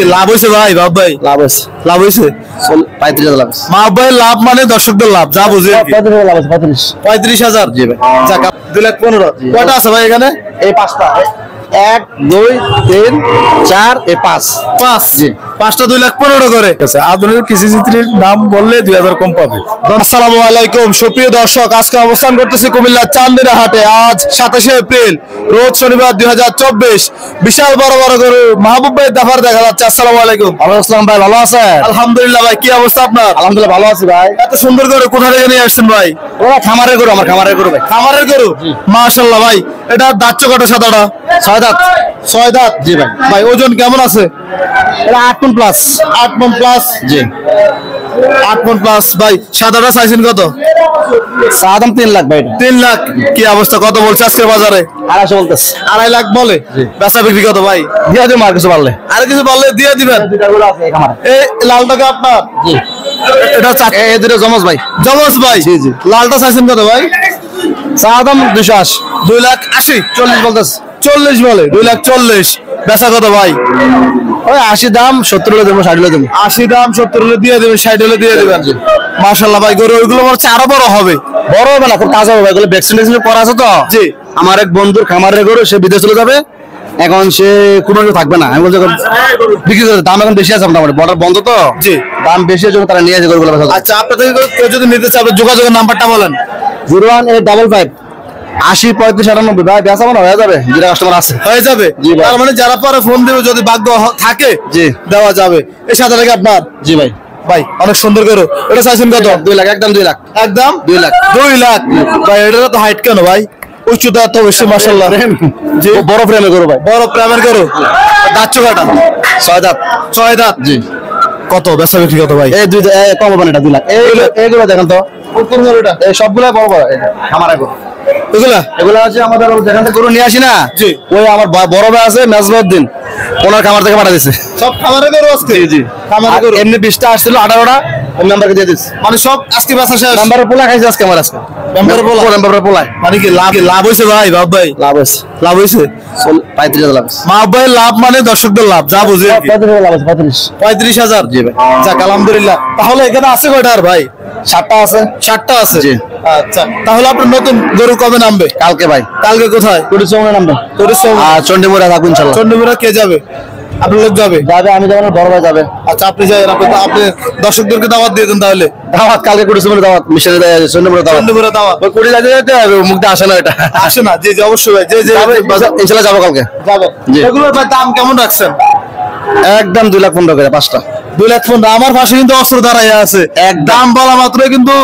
কি লাভ হয়েছে ভাই? বাপ ভাই লাভ হয়েছে, লাভ হয়েছে 35,000 লাভ হয়েছে। মা ভাই লাভ মানে দর্শকদের লাভ, যা বুঝে 35,000 লাভ হয়েছে, 35,000। জি ভাই। যাক 2,15,000। কয়টা আছে ভাই এখানে? এই 5টা, 1 2 3 4 এই 5 5। জি। 5টা 2,15,000 করে। আধুনিক কৃষি চিত্রের দাম বললে 2,000 কম পাবে। আসসালামু আলাইকুম সুপ্রিয় দর্শক, আজকে অবস্থান করতেছি কুমিল্লা চান্দিনা হাটে। আজ 27শে এপ্রিল, রোজ শনিবার 2024। বিশাল বড় বড় গরু মাহবুব ভাই দাফার দেখা যাচ্ছে। আসসালামু আলাইকুম। আসসালাম ভাই, ভালো আছেন? আলহামদুলিল্লাহ ভাই, কি অবস্থা আপনার? আলহামদুলিল্লাহ ভালো আছি ভাই। এত সুন্দর গরু কোথা থেকে নিয়ে আসছেন ভাই? ওরা খামারের গরু, আমার খামারের গরু ভাই। খামারের গরু, মাশাআল্লাহ ভাই। এটা দাঁত কটা? সাদাটা 6 দাঁত। 6 দাঁত। জি ভাই। ভাই ওজন কেমন আছে? এটা 8 মণ প্লাস। 8 মণ প্লাস। জি। 8 মণ প্লাস। ভাই সাদাটা চাইছেন কত? সাদাম 3 লাখ ভাই। 3 লাখ। কি অবস্থা, কত বলছে আজকে বাজারে? 250 বলতেছে। 2.5 লাখ বলে। বেচা বিক্রি কত ভাই? দিয়ে দিও, আর কিছু পারলে। আর কিছু বললে দিয়ে দিবেন। দুইটা গরু আছে এই খামারে। এই লালটাকে আপনার? জি। এটা এই দুটো জমজ ভাই। জমজ ভাই। জি, জি। লালটা চাইছেন কত ভাই? সাদাম 280। 2,80,000। 40 বলতেছে। 40 বলে। 2,40,000। বেচা কত ভাই? ওই 80 দাম, 70 হলে দেবো, 60 হলে দেবো। 80 দাম, 70 হলে দিয়ে দেবেন, 60 হলে দিয়ে দেবেন। মাশাআল্লাহ ভাই, গরু ওইগুলো মনে হচ্ছে আরো বড় হবে। বড় হবে না, খুব কাজ হবে ভাই। এগুলো ভ্যাকসিন করা আছে তো। জি। আমার এক বন্ধুর খামারের গরু, সে বিদেশ চলে যাবে, এখন সে কোনো থাকবে না। আমি বলছি বিক্রি করে, দাম এখন বেশি আছে মোটামুটি, বর্ডার বন্ধ তো। জি। দাম বেশি জন্য তারা নিয়ে আসে গরুগুলো। আচ্ছা, আপনাদের কেউ যদি নিতে চায় যোগাযোগের নাম্বারটা বলেন। 01855 80 35 98 ভাই। বেচা মনে হয়ে যাবে, যেটা কাস্টমার আছে হয়ে যাবে। জি ভাই। তার মানে যারা পরে ফোন দেবে, যদি ভাগ্য থাকে জি দেওয়া যাবে। এই সাথে লাগে আপনার? জি ভাই। ভাই অনেক সুন্দর গরু। এটা চাইছেন কত? 2 লাখ, একদম 2 লাখ। একদম 2 লাখ। 2 লাখ। ভাই এটার তো হাইট কেন ভাই? উচ্চতা এত বেশি, মাশাআল্লাহ। জি। বড় ফ্রেমের গরু ভাই। বড় প্রেমের গরু। দাঁত চোখাটা? 6 দাঁত। 6 দাঁত। জি। কত বেচা বিক্রি কত ভাই? এই কম হবে না, এটা 2 লাখ। এইগুলো দেখেন তো, কোন গরুটা? এই সবগুলো বড় বড় খামারের গরু। এগুলা হচ্ছে আমাদের যেখান থেকে গরু নিয়ে আসি না। জি। ওই আমার বড় ভাই আছে মেজবাউদ্দিন, ওনার খামার থেকে পাঠা দিচ্ছে। সব খামারের গরু আজকে? জি। খামারের গরু। এমনি 20টা আসছিল, 18টা ওই নাম্বারকে দিয়ে দিচ্ছে। মানে সব আজকে বেচা শেষ? নাম্বারে পোলা খাইছে আজকে আমার আজকে। নাম্বারে পোলা। মানে কি লাভ হয়েছে ভাই? বাপ ভাই লাভ হয়েছে, লাভ হয়েছে 35,000 লাভ হয়েছে। মা ভাই লাভ মানে দর্শকদের লাভ, যা বুঝে। 35,000 লাভ হয়েছে, 35,000। জি ভাই। যাক আলহামদুলিল্লাহ। তাহলে এখানে আছে কয়টা আর ভাই? 7টা আছে। 7টা আছে। জি। আচ্ছা, তাহলে আপনার নতুন গরু কবে নামবে? কালকে ভাই। কালকে কোথায়? টুরিস্ট নামবে। আর চন্ডিমুড়া থাকবো ইনশাল্লাহ। চন্ডিমুড়া কে যাবে? আপনার লোক যাবে? আমি যাবো না, বড় ভাই যাবে। আচ্ছা, আপনি যাবেন। আপনি দর্শকদেরকে দাওয়াত দিয়ে দেন তাহলে। দাওয়াত কালকে টুরিস্ট দাওয়াত, মিশনে চন্ডিমুড়া দাওয়াত। চন্ডিমুড়া দাওয়াত। ওই কুড়ি যেতে হবে, মুখটা আসে না এটা। আসে না? জি জি, অবশ্যই ভাই। যে ইনশাল্লাহ যাবো কালকে। যাবে। জি। এগুলোর ভাই দাম কেমন রাখছেন? একদম 2,15,000 করে 5টা। 2,15,000। আমার পাশে কিন্তু অস্ত্র দাঁড়াইয়া আছে। দাম বলা মাত্রই কিন্তু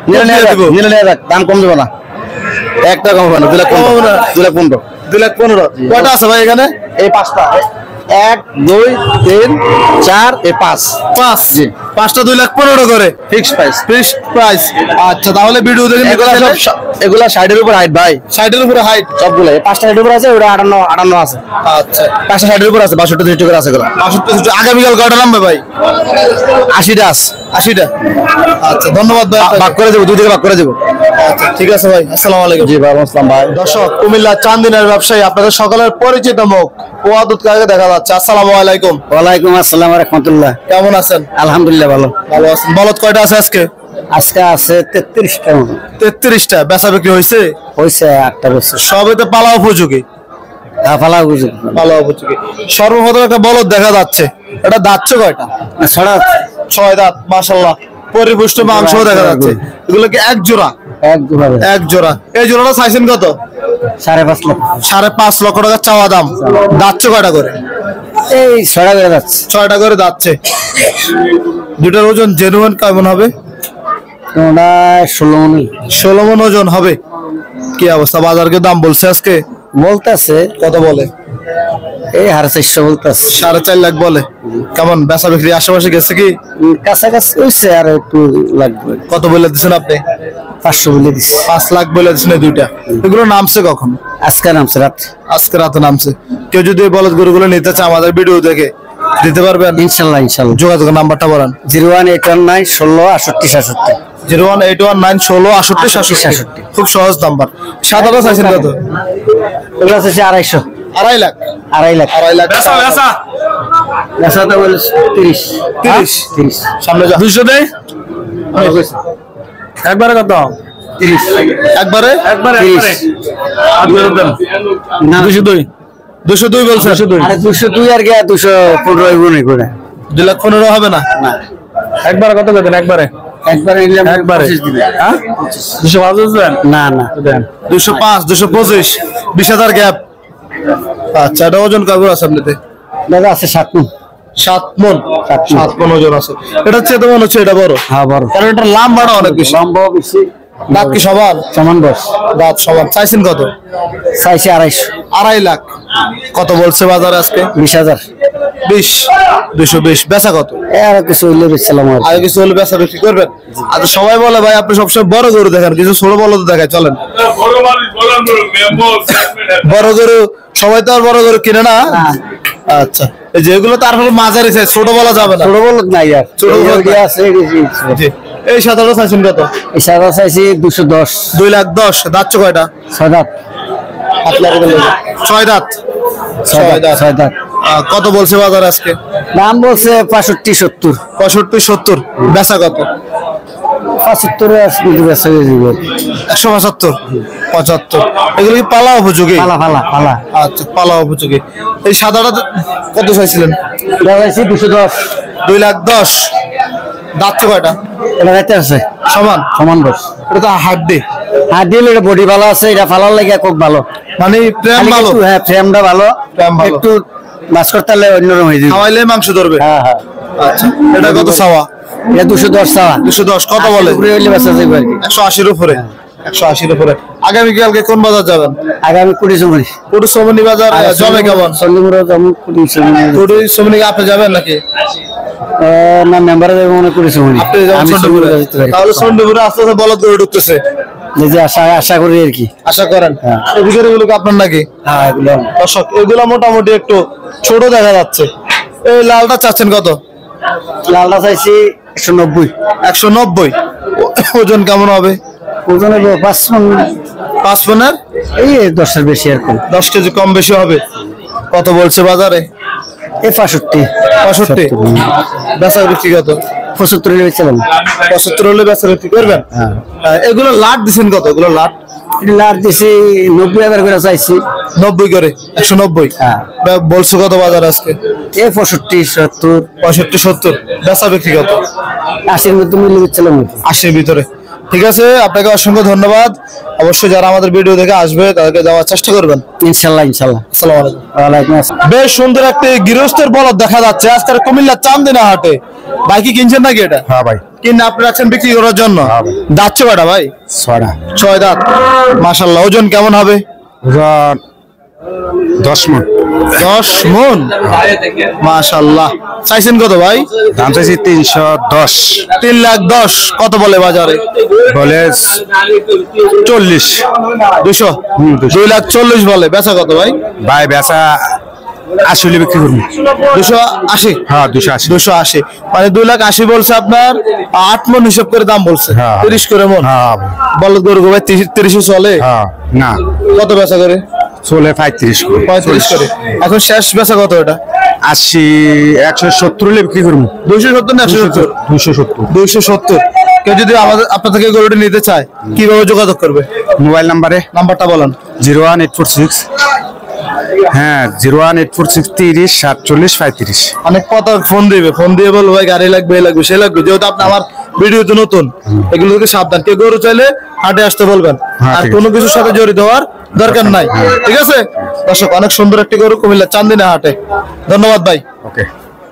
নিয়ে যাক, দাম কম দেবো না, একটা কম হবে না। 2,15,000। 2,15,000। 2,15,000। কয়টা আছে ভাই এখানে? এই 5টা, 1 2 3 4 এই 5। 5। জি। 5টা 2,15,000 করে ফিক্সড প্রাইস। Fixed price. আচ্ছা, তাহলে ভিডিও দেখে এগুলা 60 এর উপর হাইট ভাই। 60 এর উপরে হাইট সবগুলো 5টা 60 এর উপর আছে, ওটা 58 আছে। আচ্ছা, 5টা 60 এর উপর আছে, 62 60 করে আছে এগুলো। 62। আগামীকাল কয়টা নামবে ভাই? 80টা আছে। 80টা। আচ্ছা, ধন্যবাদ ভাই। ভাগ করে দেবো, 2 দিকে ভাগ করে দেবো। আচ্ছা, ঠিক আছে ভাই। আসসালামু আলাইকুম। জি ভাই, আসসালাম ভাই। দর্শক, কুমিল্লা চান্দিনার ব্যবসায়ী, আপনাদের সকলের পরিচিত মুখ ওয়াদুদ কাকে দেখা যাচ্ছে। আসসালামু আলাইকুম। ওয়ালাইকুম আসসালাম ওয়া রাহমাতুল্লাহ। কেমন আছেন? আলহামদুলিল্লাহ ভালো। ভালো আছেন। বলদ কয়টা আছে আজকে? আজকে আছে 33টা। 33টা। বেচা বিক্রি হয়েছে? হয়েছে 8টা বছর। সবে তো পালা উপযোগী। ফালা বুঝি পালা উপযোগী। সর্বপ্রথম একটা বলদ দেখা যাচ্ছে। এটা দাঁতছে কয়টা? ছড়া 6 দাঁত। মাশাআল্লাহ, পরিপুষ্ট মাংস দেখা যাচ্ছে। এগুলো কি এক জোড়া? এক জোড়া। এই জোড়াটা চাইছেন কত? 5.5 লাখ। 5.5 লক্ষ টাকা চাওয়া দাম। দাঁতছে কয়টা করে? এই 6টা করে যাচ্ছে। 6টা করে দাঁতছে। দুটার ওজন জেনুইন কেমন হবে? ওটা 16 মণ ওজন হবে। কি অবস্থা? বাজারকে দাম বলছে আজকে? বলতেছে কত বলে? এই 450 বলতেছে। 4.5 লাখ বলে। কেমন বেচা বিক্রি আশেপাশে গেছে কি? কাছাকাছি হয়েছে, আর একটু লাগবে। কত বলে দিচ্ছেন আপনি? 500 বলে দিচ্ছে। 5 লাখ বলে দিচ্ছেন এই দুইটা। এগুলো নামছে কখন? আজকে নামছে রাত। আজকে রাতে নামছে। কেউ যদি বলদ গরুগুলো নিতে চায় আমাদের ভিডিও দেখে দিতে পারবেন? ইনশাল্লাহ। যোগাযোগের নাম্বারটা বলেন। 01819 16 68 67। 01819 16 68 67। খুব সহজ নাম্বার। সাদাটা চাইছেন কত? ওগুলো আছে 250। 2.5 লাখ। 2.5 লাখ। 2.5 লাখ। বেচা তো বলে 30 30 সামনে যা 200 দেই একবারে কত 30 একবারে 30 না 202 বলছেন। আরে 202 আর কি 215 হইব না করে 2,15,000 হবে না। না একবারে কত দেন একবারে নিলাম একবারে 25 দিবে। হ্যাঁ 205 দেন না না দেন 205 225 20,000 গ্যাপ। আচ্ছা এটা ওজন কত আছে আপনাদের? দাদা আছে 7 মণ। 7 মণ 7 মণ ওজন আছে। এটা হচ্ছে তো মনে হচ্ছে এটা বড়। হ্যাঁ বড়। কারণ এটা লম্বাটা অনেক বেশি। লম্বা বেশি। দাঁত কি সমান? সমান বস। দাঁত সমান। চাইছেন কত? চাইছে 250। 2.5 লাখ। কত বলছে বাজারে আজকে? 20,000। 220 বেচা কত? আর কিছু হইলে বেচলাম আর আগে কিছু হলে বেচা বিক্রি করবেন। আচ্ছা সবাই বলে ভাই আপনি সবসময় বড় গরু দেখেন, কিছু ছোট বলদ দেখায়, চলেন। বড় গরু সবাই তো আর বড় গরু কিনে না। আচ্ছা এই যেগুলো তার হলো মাঝারি সাইজ, ছোট বলা যাবে না। ছোট বলদ নাই আর ছোট বলদ আছে। জি এই সাদাটা চাইছেন কত? এই সাদা চাইছি 210। 2,10,000। দাঁত কয়টা? 6 দাঁত। 6 দাঁত। 6 দাঁত। কত বলছে বাজার আজকে? দাম বলছে 65 70। 65 70 বেচা কত? 75 আছে কিন্তু বেচা হয়ে যাবে। 175 75। এগুলো কি পালা উপযোগী? পালা। আচ্ছা পালা উপযোগী। এই সাদাটা কত চাইছিলেন? দাম আছে 210। 2,10,000। দাঁত কয়টা? এটা রাতে আছে সমান বস। এটা তো হাড্ডি। আর দিলে এটা বডি ভালো আছে, এটা ফালার লাগে খুব ভালো। মানে প্রেম ভালো। হ্যাঁ ফ্রেমটা ভালো। একটু মাছ করতে হলে অন্যরকম হয়ে যাবে। খাওয়াইলে মাংস ধরবে। হ্যাঁ। আচ্ছা এটা কত চাওয়া? এটা 210 চাওয়া। 210 কত বলে? উপরে হইলে বেচা যাবে আর কি। 180-র উপরে। 180-র উপরে। আগামী কালকে কোন বাজার যাবেন? আগামী 20 জমনি। পুরুষমণি বাজার জমে কেমন? সন্ধিমুড়া জমন 20 জমনি। পুরুষমণি আপনি যাবেন নাকি? না মেম্বারে যাবে মনে 20 জমনি। আপনি যাবেন সন্ধিপুরে। তাহলে সন্ধিপুরে আস্তে আস্তে বলদ গরু ঢুকতেছে। যে আশা করি আর কি। আশা করেন। এই ভিডিওগুলো কি আপনার নাকি? হ্যাঁ এগুলো দর্শক এগুলো মোটামুটি একটু ছোট দেখা যাচ্ছে। এই লালটা চাচ্ছেন কত? লালটা চাইছি 190। 190। ওজন কেমন হবে? ওজন হবে 5 মণ। 5 মণের এই 10 এর বেশি আর কম। 10 কেজি কম বেশি হবে। কত বলছে বাজারে? এই 65। 65। বেচা বিক্রি কত? 75 এর বেচলাম। 75 হলে বেচা বিক্রি করবেন। হ্যাঁ। এগুলো লাট দিছেন কত? এগুলো লাট এটা লার দিছি 90,000 করে চাইছি। 90 করে। 190। হ্যাঁ। বলছো কত বাজার আজকে? এই 65 70 65 70। বেচা বিক্রি কত? 80 এর মধ্যে মিলে বেচলাম। 80-র ভিতরে। ঠিক আছে আপনাকে অসংখ্য ধন্যবাদ। অবশ্যই যারা আমাদের ভিডিও দেখে আসবে তাদেরকে যাওয়ার চেষ্টা করবেন। ইনশাআল্লাহ। আসসালামু আলাইকুম। ওয়ালাইকুম আসসালাম। বেশ সুন্দর একটি গৃহস্থের বলদ দেখা যাচ্ছে আজকের কুমিল্লা চান্দিনা হাটে। ভাই কি কিনছেন নাকি এটা? হ্যাঁ ভাই। কিনে আপনি রাখছেন বিক্রি করার জন্য? দাঁত কয়টা ভাই? 6 দাঁত। মাশাআল্লাহ। ওজন কেমন হবে? ওজন 10 মণ। 10 মণ। মাশাআল্লাহ। চাইছেন কত ভাই? দাম চাইছি 310। 3,10,000। কত বলে বাজারে? বলে 40। 200। 2,40,000 বলে। বেচা কত ভাই? ভাই বেচা 80 হলে বিক্রি করবো। 280। হ্যাঁ 280। 280 মানে 2,80,000 বলছে আপনার। 8 মণ হিসাব করে দাম বলছে। হ্যাঁ। 30 করে মণ। হ্যাঁ বলদ গরু ভাই 30 চলে? হ্যাঁ। না কত বেচা করে? চলে 35 করে। 35 করে। এখন শেষ বেচা কত এটা? 80 170 হলে বিক্রি করবো। 270 না 170? 270। 270। কেউ যদি আপনার থেকে গরুটি নিতে চায় কিভাবে যোগাযোগ করবে? মোবাইল নাম্বারটা বলেন। 01846। হ্যাঁ 01846 30 47 35। অনেক কথা ফোন দিয়ে বলবো ভাই গাড়ি লাগবে এই লাগবে সে লাগবে। যেহেতু আপনি আমার ভিডিওতে নতুন, এগুলো থেকে সাবধান। কেউ গরু চাইলে হাটে আসতে বলবেন। আর কোনো কিছুর সাথে জড়িত হওয়ার দরকার নাই। ঠিক আছে দর্শক, অনেক সুন্দর একটি গরু কুমিল্লা চান্দিনা হাটে। ধন্যবাদ ভাই। ওকে।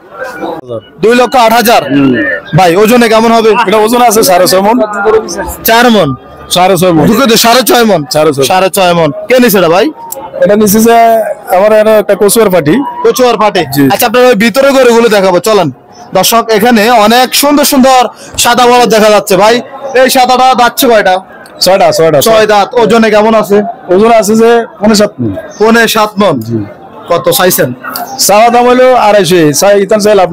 2,08,000 ভাই। ওজনে কেমন হবে? এটা ওজন আছে 6.5 মণ। 4 মণ। 6.5 মণ। ঢুকে তো 6.5 মণ। 6.5 মণ। কে নিছে এটা ভাই? এটা নিচে যে আমার একটা কচুয়ার পাটি। কচুয়ার পাটে। আচ্ছা আপনার ওই ভিতরে গরুগুলো দেখাবো চলেন। দর্শক এখানে অনেক সুন্দর সুন্দর সাদা বলদ দেখা যাচ্ছে ভাই। এই সাদাটা দাঁত কয়টা? 6 দাঁত। ওজনে কেমন আছে? ওজন আছে যে 7.5 মণ। 7.5 মণ। কত চাইছেন? চাওয়া দাম হলো 250। চাই লাভ নাই।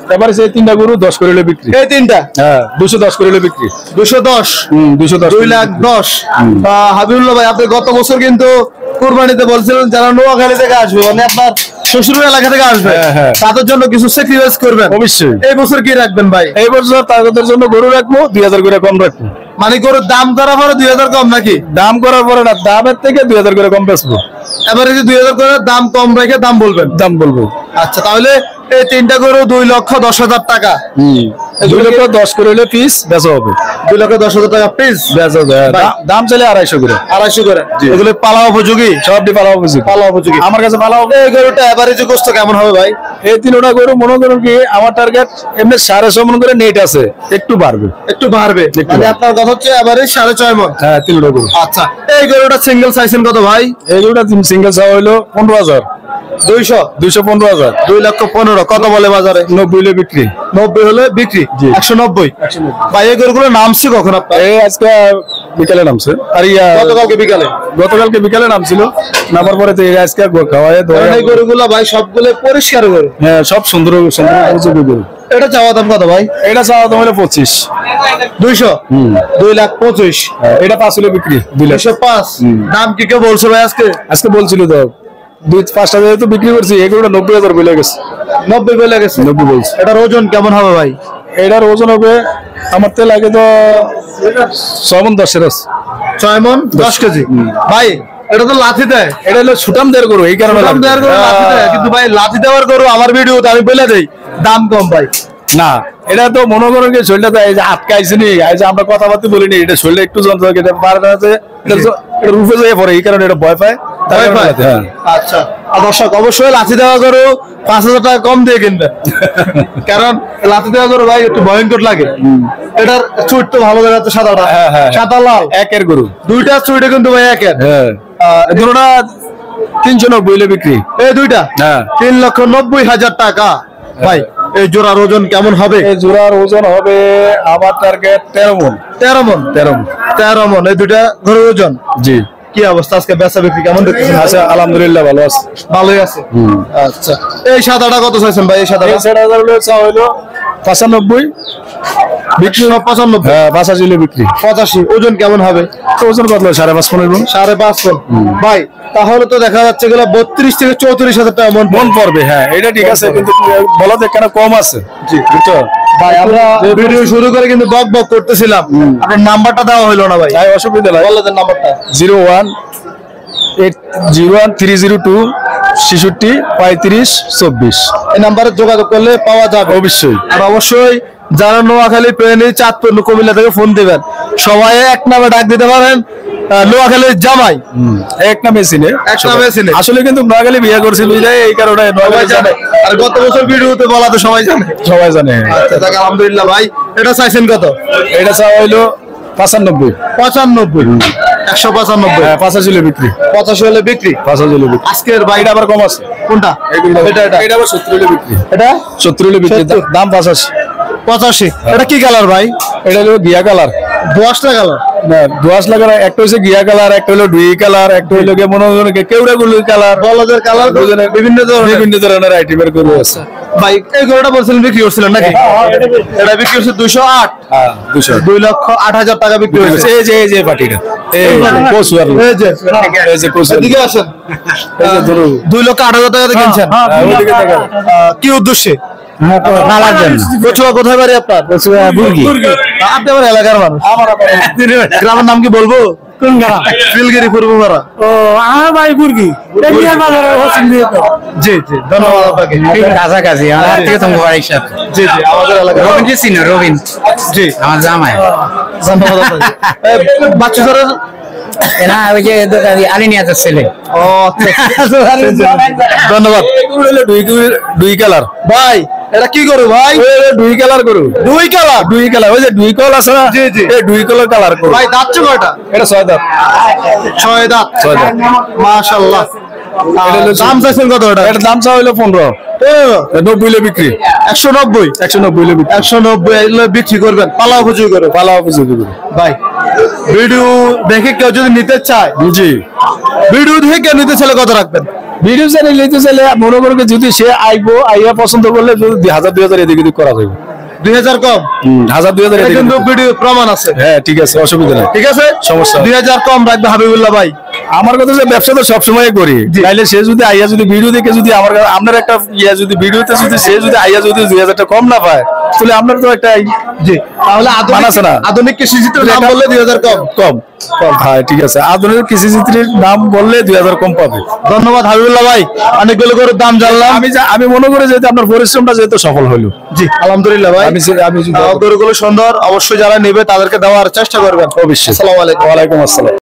এবারে সেই তিনটা গরু 10 করে হলে বিক্রি। এই তিনটা হ্যাঁ 210 করে হলে বিক্রি। 210 210 2,10,000। হাবিবুল্লাহ ভাই, আপনি গত বছর কিন্তু কুরবানিতে বলছিলেন যারা নোয়াখালী থেকে আসবে, মানে আপনার শ্বশুর এলাকা থেকে আসবে, হ্যাঁ। তাদের জন্য কিছু স্যাক্রিফাইস করবেন। অবশ্যই। এই বছর কি রাখবেন ভাই? এই বছর তাদের জন্য গরু রাখবো 2000 করে কম রাখবো। মানে গরুর দাম করার পরে 2000 কম নাকি? দাম করার পরে না, দামের থেকে 2000 করে কম বেচবো। এবারে যে 2000 করে দাম কম রেখে দাম বলবেন। দাম বলবো। আচ্ছা, তাহলে এই তিনটা গরু 2,10,000 টাকা। 2,10,000 করে হলে পিস বেচা হবে। 2,10,000 টাকা পিস বেচা হবে। ভাই। দাম চলে 250 করে। 250 করে। জি। এগুলো পালা উপযোগী? সবটি পালা উপযোগী। পালা উপযোগী। আমার কাছে পালা এই গরুটা এভারেজ গোস্ত কেমন হবে ভাই? এই তিনটা গরু মনে করুন কি আমার টার্গেট এমনি 6.5 মন করে নেট আছে, একটু বাড়বে। একটু বাড়বে, একটু মানে বাড়বে। আপনার কথা হচ্ছে এভারেজ 6.5 মণ। হ্যাঁ তিনটা গরু। আচ্ছা, এই গরুটা সিঙ্গেল চাইছেন কত ভাই? এই গরুটা সিঙ্গেল চাওয়া হইলো 15,000। 200 215,000। 2,15,000 কত বলে বাজারে? 90 হলে বিক্রি। 90 হলে বিক্রি। জি। 190। ভাই এই গরুগুলো নামছে কখন আপনার? এই আজকে বিকালে নামছে। আর গতকালকে বিকালে। গতকালকে বিকালে নামছিল, নামার পরে তো এই আজকে খাওয়ায় কারণ এই গরুগুলো ভাই সবগুলো পরিষ্কার গরু। হ্যাঁ সব সুন্দর সুন্দর উপযোগী গরু। এটা চাওয়া দাম কত ভাই? এটা চাওয়া দাম হলো 25। 200। 2,25,000। এটা 5 হলে বিক্রি। 2 লাখ। 205। দাম কি কেউ বলছে ভাই আজকে? আজকে বলছিল তো 2-5 হাজার তো বিক্রি করছি, এগুলো 90,000 বলে গেছে। 90 বলে গেছে। 90 বলছে। এটার ওজন কেমন হবে ভাই? এটার ওজন হবে আমার তেল আগে তো 6 মণ 10 এর আছে। 6 মণ 10 কেজি। ভাই এটা তো লাথি দেয়। এটা হলো সুটাম দেড় গরু, এই কারণে দাম দেওয়ার গরু লাথি দেয়, কিন্তু ভাই লাথি দেওয়ার গরু আমার ভিডিওতে আমি বলে দেই দাম কম ভাই। না এটা তো মনে করেন যে শরীরটা এই যে আটকাইছে নি, এই যে আমরা কথাবার্তা বলিনি, এটা শরীরে একটু যন্ত্রণা এটা পারে না, এটা রূপে যায় পরে, এই কারণে এটা ভয় পায়। ভয় পায়? হ্যাঁ। আচ্ছা, আর দর্শক অবশ্যই লাথি দেওয়া গরু 5,000 টাকা কম দিয়ে কিনবে, কারণ লাথি দেওয়া গরু ভাই একটু ভয়ঙ্কর লাগে। এটার চুট তো ভালো দেখাচ্ছে, সাদাটা। হ্যাঁ, হ্যাঁ। সাদা লাল একের গরু। দুইটা চুটে কিন্তু ভাই একের। হ্যাঁ দুটোটা 390 হলে বিক্রি। এই দুইটা হ্যাঁ। 3,90,000 টাকা। ভাই এই জোড়ার ওজন কেমন হবে? এই জোড়ার ওজন হবে আমার টার্গেট 13 মণ। 13 মণ। 13 মণ এই দুইটা গরুর ওজন। জি। কি অবস্থা আজকে বেচা বিক্রি কেমন দেখতেছেন? আচ্ছা আলহামদুলিল্লাহ ভালো আছে। ভালোই আছে। আচ্ছা, এই সাদাটা কত চাইছেন ভাই? এই সাদাটা 7,000 হলে চা হইলো 95 বিক্রি। 95। হ্যাঁ 85 হলে বিক্রি। 85 ওজন কেমন হবে? ওজন কত? 5.5 মণ হইলো। 5.5 মণ। ভাই তাহলে তো দেখা যাচ্ছে এগুলো 32 থেকে 34,000 টাকা মণ মন পড়বে। হ্যাঁ এটা ঠিক আছে, কিন্তু বলো তো কেন কম আছে। জি বুঝছো ভাই, আমরা ভিডিও শুরু করে কিন্তু বক বক করতেছিলাম, আপনার নাম্বারটা দেওয়া হলো না ভাই। তাই অসুবিধা নাই। বলে দেন নাম্বারটা। 01-302 66 35 24। এই নাম্বারে যোগাযোগ করলে পাওয়া যাবে অবশ্যই। আর অবশ্যই যারা নোয়াখালী পেনি চাঁদপুর কুমিল্লা থেকে ফোন দিবেন, সবাই এক নামে ডাক দিতে পারেন, নোয়াখালীর জামাই। এক নামে চিনে। এক নামে চিনে। আসলে কিন্তু নোয়াখালী বিয়ে করছিল এই কারণে সবাই নোয়াখালী জানে, আর গত বছর ভিডিওতে বলা তো সবাই জানে। সবাই জানে। আচ্ছা যাক, আলহামদুলিল্লাহ। ভাই এটা চাইছেন কত? এটা চাওয়া হইলো 95। 95। 195। হ্যাঁ 85 হলে বিক্রি। 85 হলে বিক্রি। 85 হলে বিক্রি। আজকের এটা বাইরে আবার কম আছে। কোনটা? এটা এটা আবার 70 হলে বিক্রি। এটা 70 হলে বিক্রি। 70 দাম 85। 85। এটা কি কালার ভাই? এটা হলো গিয়া কালার। 10টা কালার। না 10 লাগার একটা হচ্ছে গিয়া কালার, একটা হলো ডুই কালার, একটা হলো গিয়ে মনে হয় কেউড়া গুলো কালার, বলদের কালার বিভিন্ন ধরনের। বিভিন্ন ধরনের আইটেমের গরু আছে। ভাই এই গরুটা বলছিলেন বিক্রি করছিলেন নাকি? এটা বিক্রি হচ্ছে 208। হ্যাঁ 200। 2,08,000 টাকা বিক্রি হয়েছে। এই যে পাটিটা এই কসুয়ার এই যে এই যে কসুয়ার এদিকে আসেন। এই যে ধরু 2,08,000 টাকা দিয়ে কিনছেন। ওইদিকে দেখেন। কি উদ্দেশ্যে? কচুয়া কোথায় বাড়ি আপনার? বুর্গি। আপনি আমার এলাকার মানুষ। গ্রামের নাম কি বলবো? কোন গ্রাম? শিলগিরি পূর্বপাড়া। ও আমার ভাই বুর্গি টেকনিয়ার বাজারে হোসেন দিয়ে তো জি জি, ধন্যবাদ আপনাকে। কাছাকাছি আমার থেকে তোমার বাড়ির সাথে জি জি, আমাদের এলাকার রবিন জি চিনো রবিন জি, আমার জামাই ধন্যবাদ আপনাকে। বাচ্চা ধরে না ওই যে আলিনিয়াতের ছেলে ও আচ্ছা, ধন্যবাদ। দুই কালার ভাই এটা কি করো ভাই? দুই কালার করু। দুই কালার। দুই কালার ওই যে দুই কল আছে না। জি, জি। এই দুই কলের কালার করু। ভাই দাঁত কয়টা? এটা 6 দাঁত। 6 দাঁত। 6 দাঁত। মাশাআল্লাহ। দাম চাইছেন কত এটা? এটার দাম চা হইলো 15। 90 হলে বিক্রি। 190। 190 হলে বিক্রি। 190 এগুলো বিক্রি করবেন, পালা উপযোগী করে। পালা উপযোগী গরু। ভাই ভিডিও দেখে কেউ যদি নিতে চায়, জি। ভিডিও দেখে কেউ নিতে চাইলে কত রাখবেন? ভিডিও চ্যানেল নিতে চাইলে মনে করো যে যদি সে আইবো আইয়া পছন্দ করলে যদি 1000-2000 এদিক ওদিক করা যাবে। 2000 কম 1000-2000 এটা এদিক কিন্তু ওদিক। ভিডিও প্রমাণ আছে। হ্যাঁ ঠিক আছে, অসুবিধা নেই। ঠিক আছে, সমস্যা নেই। 2000 কম রাখবে হাবিবুল্লাহ ভাই। আমার কথা যে ব্যবসা তো সবসময় করি, তাইলে সে যদি আইয়া যদি ভিডিও দেখে যদি আপনার একটা ইয়া যদি ভিডিওতে যদি সে যদি আইয়া যদি 2000 টাকা কম না পায়, তাহলে আপনার তো একটা জি, তাহলে মানাছে না। আধুনিক কৃষি চিত্রের দাম বললে 2000 কম। কম হ্যাঁ ঠিক আছে, আধুনিক কৃষি চিত্রের দাম বললে 2000 কম পাবে। ধন্যবাদ হাবিবুল্লাহ ভাই, অনেকগুলো গরুর দাম জানলাম। আমি মনে করি যে আপনার পরিশ্রমটা যেহেতু সফল হলো। জি আলহামদুলিল্লাহ ভাই। আমি গরুগুলো সুন্দর, অবশ্যই যারা নেবে তাদেরকে দেওয়ার চেষ্টা করবেন। অবশ্যই। আসসালামু আলাইকুম। ওয়ালাইকুম আসসালাম।